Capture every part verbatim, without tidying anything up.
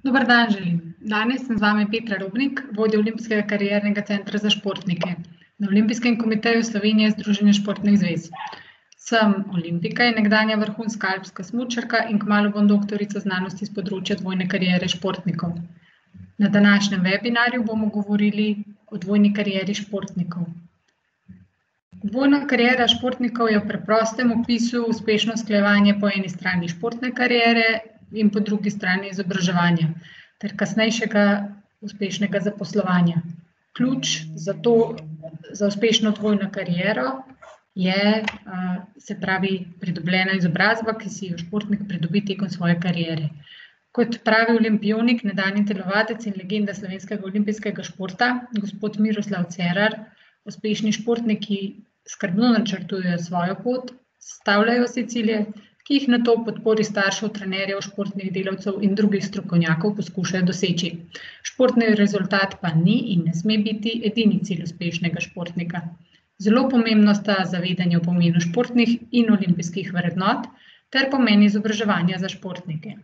Dober dan želim. Danes sem z vami Petra Robnik, vodja Olimpijskega kariernega centra za športnike na Olimpijskem komiteju Slovenije Združenja športnih zvez. Sem olimpijka in nekdanja vrhunska alpska smučarka in kmalu bom doktorica znanosti s področja dvojne kariere športnikov. Na današnjem webinarju bomo govorili o dvojni karieri športnikov. Dvojna kariera športnikov je v preprostem opisu uspešno usklajevanje po eni strani športne kariere in po drugi strani izobraževanja ter kasnejšega uspešnega zaposlovanja. Ključ za to, za uspešno dvojno kariero je, se pravi, pridobljena izobrazba, ki si jo športnik pridobi tekom svoje kariere. Kot pravi olimpionik, nekdanji telovadec in legenda slovenskega olimpijskega športa, gospod Miroslav Cerar, uspešni športniki skrbno načrtujejo svojo pot, stavljajo si cilje, ki jih nato v podpori staršev, trenerjev, športnih delavcev in drugih strokovnjakov poskušajo doseči. Športni rezultat pa ni in ne sme biti edini cilj uspešnega športnika. Zelo pomembno sta zavedanje o pomenu športnih in olimpijskih vrednot ter pomen izobraževanja za športnike.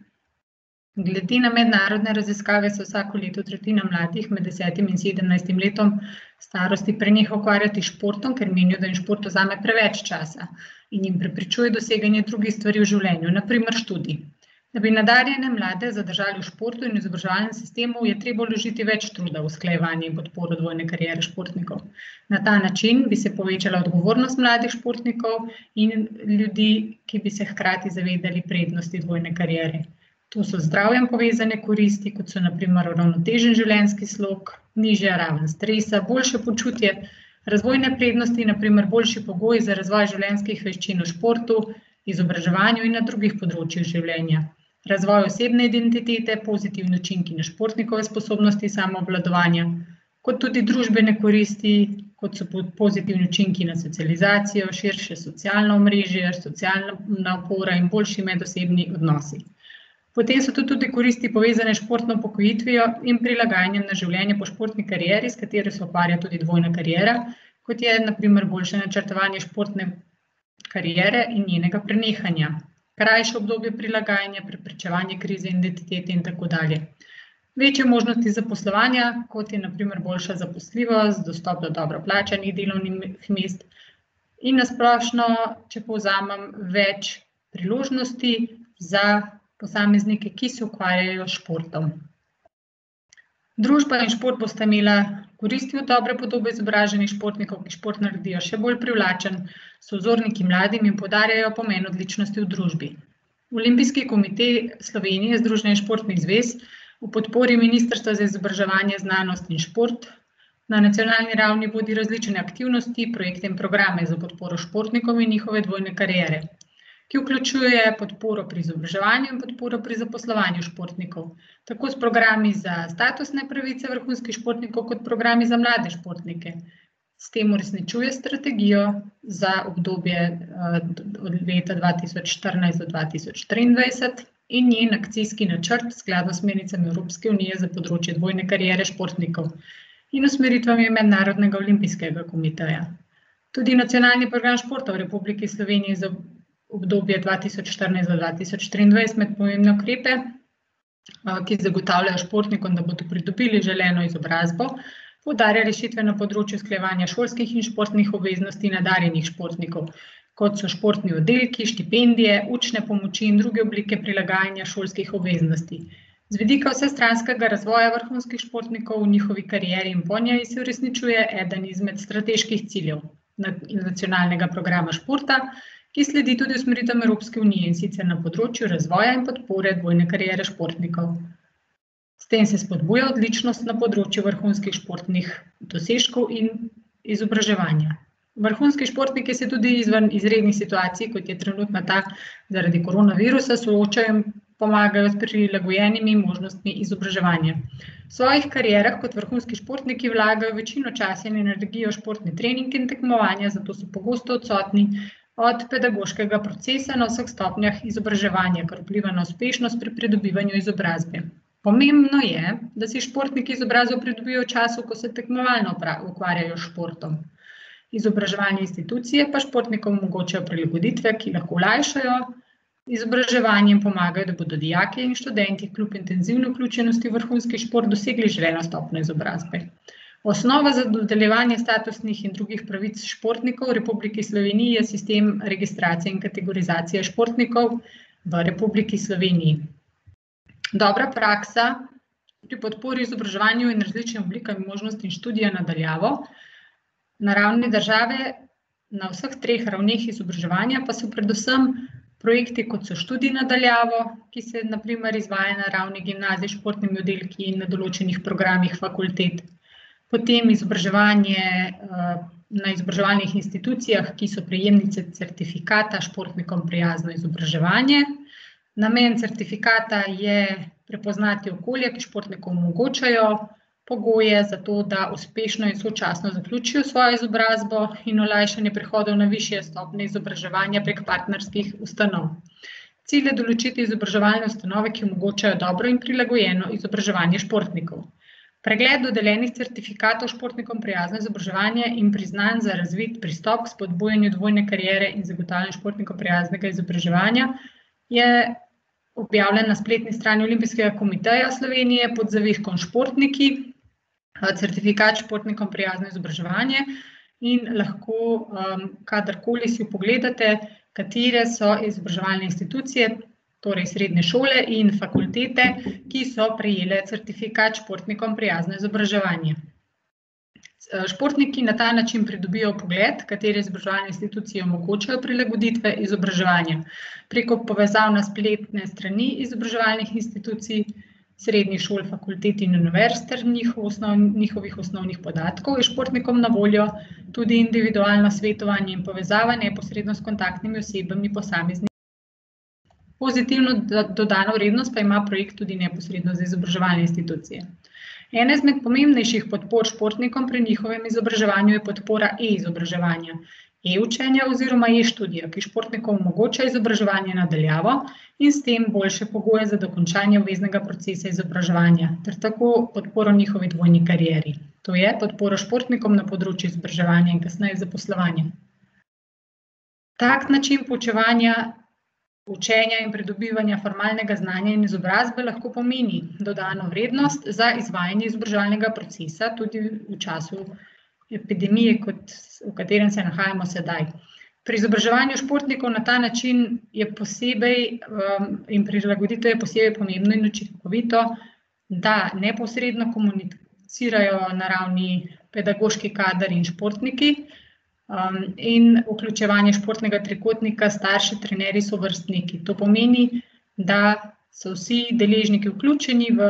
Glede na mednarodne raziskave se vsako leto tretjina mladih med desetim in sedemnajstim letom starosti preneha ukvarjati s športom, ker menijo, da jim šport vzame preveč časa in jim preprečuje doseganje drugih stvari v življenju, na primer študij. Da bi nadarjene mlade zadržali v športu in izobraževalnem sistemu, je treba vložiti več truda v usklajevanje in podporo dvojne kariere športnikov. Na ta način bi se povečala odgovornost mladih športnikov in ljudi, ki bi se hkrati zavedali prednosti dvojne kariere. To so z zdravjem povezane koristi, kot so na primer uravnotežen življenjski slog, nižja raven stresa, boljše počutje, razvojne prednosti, na primer boljši pogoji za razvoj življenjskih veščin v športu, izobraževanju in na drugih področjih življenja, razvoj osebne identitete, pozitivni učinki na športnikove sposobnosti samoobvladovanja, kot tudi družbene koristi, kot so pozitivni učinki na socializacijo, širše socialno omrežje, socialna opora in boljši medosebni odnosi. Potem so tu tudi koristi povezane s športno upokojitvijo in prilagajanjem na življenje po športni karieri, s katero se ukvarja tudi dvojna kariera, kot je na primer boljše načrtovanje športne kariere in njenega prenehanja, krajše obdobje prilagajanja, preprečevanje krize identitete in tako dalje. Večje možnosti zaposlovanja, kot je na primer boljša zaposljivost, dostop do dobro plačanih delovnih mest in na splošno, če povzamem, več priložnosti za posameznike, ki se ukvarjajo s športom. Družba in šport bosta imela koristi od dobre podobe izobraženih športnikov, ki šport naredijo še bolj privlačen, so vzorniki mladim in poudarjajo pomen odličnosti v družbi. Olimpijski komite Slovenije Združenja športnih zvez v podpori Ministrstva za izobraževanje, znanost in šport na nacionalni ravni vodi različne aktivnosti, projekte in programe za podporo športnikom in njihove dvojne kariere, ki vključuje podporo pri izobraževanju in podporo pri zaposlovanju športnikov, tako s programi za statusne pravice vrhunskih športnikov kot programi za mlade športnike. S tem uresničuje strategijo za obdobje od leta dva tisoč štirinajst do dva tisoč triindvajset in njen akcijski načrt skladno s smernicami Evropske unije za področje dvojne kariere športnikov in usmeritvami Mednarodnega olimpijskega komiteja. Tudi nacionalni program športa v Republiki Sloveniji za obdobje dva tisoč štirinajst do dva tisoč triindvajset med pomembne ukrepe, ki zagotavljajo športnikom, da bodo pridobili želeno izobrazbo, poudarja rešitve na področju usklajevanja šolskih in športnih obveznosti nadarjenih športnikov, kot so športni oddelki, štipendije, učne pomoči in druge oblike prilagajanja šolskih obveznosti. Z vidika vsestranskega razvoja vrhunskih športnikov v njihovi karieri in po njej se uresničuje eden izmed strateških ciljev nacionalnega programa športa, ki sledi tudi usmeritvam Evropske unije, in sicer na področju razvoja in podpore dvojne kariere športnikov. S tem se spodbuja odličnost na področju vrhunskih športnih dosežkov in izobraževanja. Vrhunski športniki se tudi izven izrednih situacij, kot je trenutna ta zaradi koronavirusa, soočajo in pomagajo s prilagojenimi možnostmi izobraževanja. V svojih karierah kot vrhunski športniki vlagajo večino časa in energijo v športni trening in tekmovanja, zato so pogosto odsotni od pedagoškega procesa na vseh stopnjah izobraževanja, kar vpliva na uspešnost pri pridobivanju izobrazbe. Pomembno je, da si športniki izobrazbo pridobijo v času, ko se tekmovalno ukvarjajo s športom. Izobraževalne institucije pa športnikom omogočajo prilagoditve, ki lahko olajšajo izobraževanjem pomagajo, da bodo dijaki in študenti kljub intenzivni vključenosti v vrhunski šport dosegli želeno stopnjo izobrazbe. Osnova za dodeljevanje statusnih in drugih pravic športnikov v Republiki Sloveniji je sistem registracije in kategorizacije športnikov v Republiki Sloveniji. Dobra praksa pri podpori izobraževanju in različnim oblikam možnosti študija na daljavo na ravni države na vseh treh ravneh izobraževanja pa so predvsem projekti, kot so študij na daljavo, ki se na primer izvaja na ravni gimnazij, športnimi oddelki in na določenih programih fakultet. Potem izobraževanje na izobraževalnih institucijah, ki so prejemnice certifikata športnikom prijazno izobraževanje. Namen certifikata je prepoznati okolja, ki športnikom omogočajo pogoje za to, da uspešno in sočasno zaključijo svojo izobrazbo in olajšanje prehodov na višje stopnje izobraževanja prek partnerskih ustanov. Cilj je določiti izobraževalne ustanove, ki omogočajo dobro in prilagojeno izobraževanje športnikov. Pregled dodeljenih certifikatov športnikom prijazno izobraževanje in priznanj za razvit pristop k spodbujanju dvojne kariere in zagotavljanju športnikom prijaznega izobraževanja je objavljen na spletni strani Olimpijskega komiteja Slovenije pod zavihkom Športniki, certifikat športnikom prijazno izobraževanje in lahko kadarkoli si pogledate, katere so izobraževalne institucije, torej srednje šole in fakultete, ki so prejele certifikat športnikom prijazno izobraževanje. Športniki na ta način pridobijo vpogled, katere izobraževalne institucije omogočajo prilagoditve izobraževanja preko povezav na spletne strani izobraževalnih institucij, srednjih šol, fakultet in univerz ter njihovih osnovnih podatkov je športnikom na voljo tudi individualno svetovanje in povezava neposredno s kontaktnimi osebami posameznih. Pozitivno dodano vrednost pa ima projekt tudi neposredno za izobraževalne institucije. Ena izmed pomembnejših podpor športnikom pri njihovem izobraževanju je podpora e-izobraževanja, e-učenja oziroma e-študija, ki športnikom omogoča izobraževanje na daljavo in s tem boljše pogoje za dokončanje obveznega procesa izobraževanja ter tako podporo njihovi dvojni karieri. To je podporo športnikom na področju izobraževanja in kasneje zaposlovanja. Tak način poučevanja, učenja in pridobivanja formalnega znanja in izobrazbe lahko pomeni dodano vrednost za izvajanje izobraževalnega procesa tudi v času epidemije, kot v katerem se nahajamo sedaj. Pri izobraževanju športnikov na ta način je posebej in prilagoditev je posebej pomembno in učinkovito, da neposredno komunicirajo na ravni pedagoški kader in športniki, in vključevanje športnega trikotnika, starši, trenerji, sovrstniki. To pomeni, da so vsi deležniki vključeni v,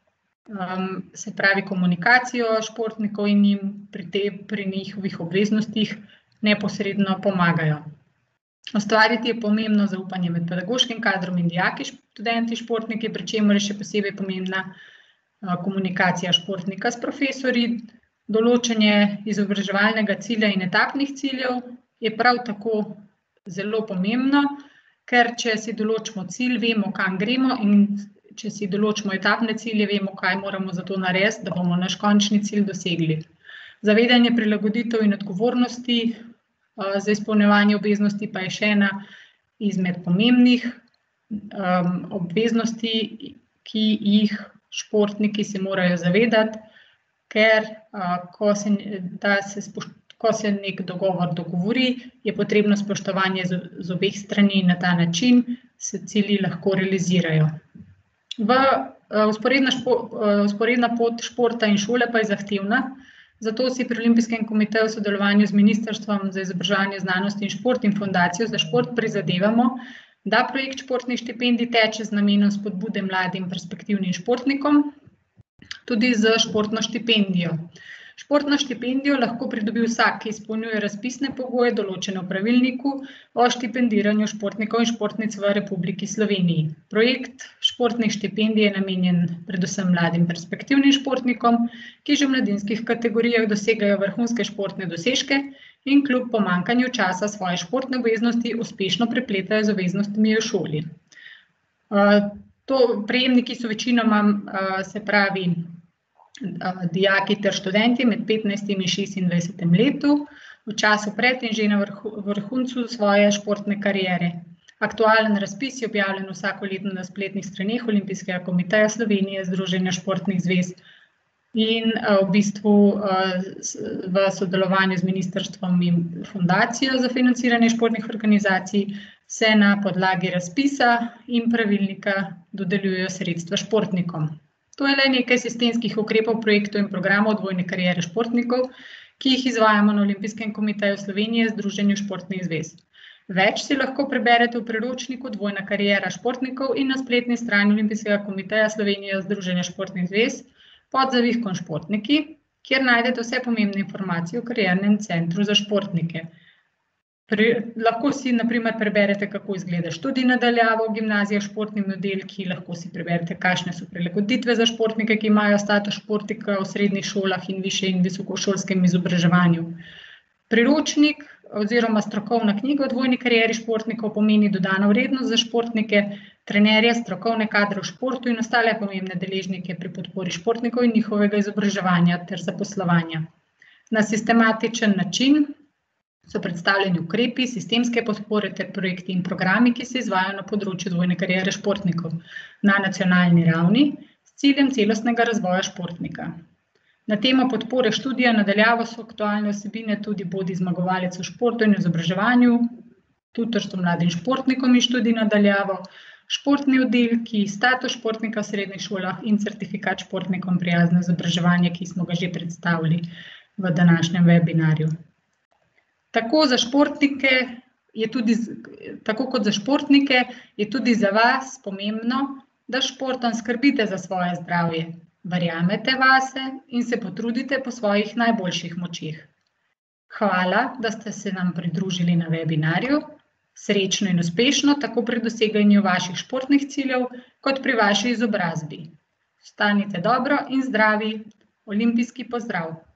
se pravi, komunikacijo športnikov in jim pri te, pri njihovih obveznostih neposredno pomagajo. Ustvariti je pomembno zaupanje med pedagoškim kadrom in dijaki, študenti, športniki, pri čemer je še posebej pomembna komunikacija športnika s profesorji. Določanje izobraževalnega cilja in etapnih ciljev je prav tako zelo pomembno, ker če si določimo cilj, vemo, kam gremo, in če si določimo etapne cilje, vemo, kaj moramo za to narediti, da bomo naš končni cilj dosegli. Zavedanje prilagoditev in odgovornosti za izpolnjevanje obveznosti pa je še ena izmed pomembnih obveznosti, ki jih športniki se morajo zavedati, ker ko se, da se ko se nek dogovor dogovori, je potrebno spoštovanje z obeh strani in na ta način se cilji lahko realizirajo. V vzporedna, vzporedna pot športa in šole pa je zahtevna, zato si pri Olimpijskem komiteju v sodelovanju z Ministrstvom za izobraževanje, znanost in šport in Fundacijo za šport prizadevamo, da projekt športnih štipendij teče z namenom spodbude mladim perspektivnim športnikom, tudi z športno štipendijo. Športno štipendijo lahko pridobi vsak, ki izpolnjuje razpisne pogoje, določene v pravilniku o štipendiranju športnikov in športnic v Republiki Sloveniji. Projekt športnih štipendij je namenjen predvsem mladim perspektivnim športnikom, ki že v mladinskih kategorijah dosegajo vrhunske športne dosežke in kljub pomanjkanju časa svoje športne obveznosti uspešno prepletajo z obveznostmi v šoli. To prejemniki so večinoma, se pravi, dijaki ter študenti med petnajstim in šestindvajsetim letu, v času pred in že na vrhuncu svoje športne kariere. Aktualen razpis je objavljen vsako leto na spletnih straneh Olimpijskega komiteja Slovenije, Združenja športnih zvez in v bistvu v sodelovanju z ministrstvom in fundacijo za financiranje športnih organizacij se na podlagi razpisa in pravilnika dodeljujejo sredstva športnikom. To je le nekaj sistemskih ukrepov, projektov in programov dvojne kariere športnikov, ki jih izvajamo na Olimpijskem komiteju Slovenije, Združenju športnih zvez. Več si lahko preberete v priročniku Dvojna kariera športnikov in na spletni strani Olimpijskega komiteja Slovenije, Združenja športnih zvez pod zavihkom Športniki, kjer najdete vse pomembne informacije o kariernem centru za športnike. Pri, lahko si na primer preberete, kako izgleda študij na daljavo v gimnazijah, športnimi oddelki, lahko si preberete, kakšne so prilagoditve za športnike, ki imajo status športnika v srednjih šolah in višje in visokošolskem izobraževanju. Priročnik oziroma strokovna knjiga o dvojni karieri športnikov pomeni dodano vrednost za športnike, trenerje, strokovne kadre v športu in ostale pomembne deležnike pri podpori športnikov in njihovega izobraževanja ter zaposlovanja. Na sistematičen način so predstavljeni ukrepi, sistemske podpore ter projekti in programi, ki se izvajajo na področju dvojne kariere športnikov na nacionalni ravni s ciljem celostnega razvoja športnika. Na temo podpore študija na daljavo so aktualne vsebine tudi Bodi zmagovalec v športu in izobraževanju, tutorstvo mladim športnikom in študij na daljavo, športni oddelki, status športnika v srednjih šolah in certifikat športnikom prijazno izobraževanje, ki smo ga že predstavili v današnjem webinarju. Tako za športnike je tudi, tako kot za športnike, je tudi za vas pomembno, da športom skrbite za svoje zdravje, verjamete vase in se potrudite po svojih najboljših močeh. Hvala, da ste se nam pridružili na webinarju. Srečno in uspešno tako pri doseganju vaših športnih ciljev, kot pri vaši izobrazbi. Ostanite dobro in zdravi. Olimpijski pozdrav!